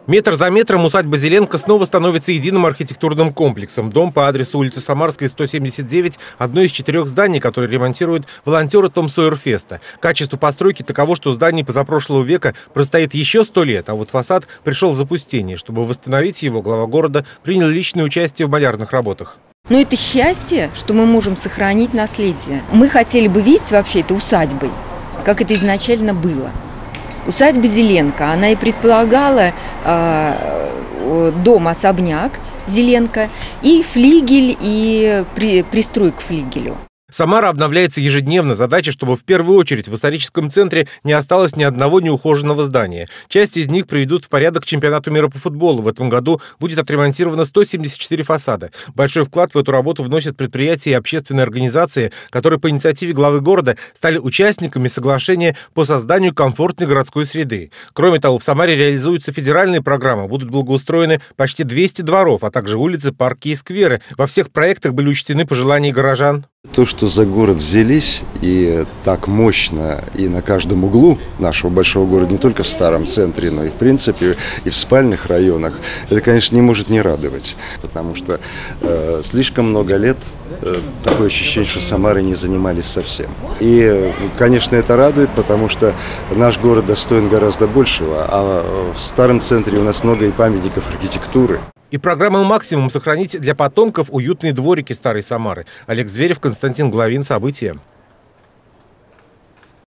Метр за метром усадьба Зеленко снова становится единым архитектурным комплексом. Дом по адресу улицы Самарской, 179 – одно из 4 зданий, которые ремонтируют волонтеры Том Сойер Феста. Качество постройки таково, что здание позапрошлого века простоит еще 100 лет, а вот фасад пришел в запустение. Чтобы восстановить его, глава города принял личное участие в малярных работах. Но это счастье, что мы можем сохранить наследие. Мы хотели бы видеть вообще это усадьбой, как это изначально было. Усадьба Зеленко, она и предполагала дом-особняк Зеленко, и флигель, и пристрой к флигелю. Самара обновляется ежедневно. Задача, чтобы в первую очередь в историческом центре не осталось ни одного неухоженного здания. Часть из них приведут в порядок к чемпионату мира по футболу. В этом году будет отремонтировано 174 фасада. Большой вклад в эту работу вносят предприятия и общественные организации, которые по инициативе главы города стали участниками соглашения по созданию комфортной городской среды. Кроме того, в Самаре реализуются федеральные программы. Будут благоустроены почти 200 дворов, а также улицы, парки и скверы. Во всех проектах были учтены пожелания горожан. То, что за город взялись и так мощно и на каждом углу нашего большого города, не только в старом центре, но и в принципе и в спальных районах, это, конечно, не может не радовать, потому что слишком много лет такое ощущение, что Самарой не занимались совсем. И, конечно, это радует, потому что наш город достоин гораздо большего, а в старом центре у нас много и памятников архитектуры. И программа «Максимум» — сохранить для потомков уютные дворики старой Самары. Олег Зверев, Константин Главин. События.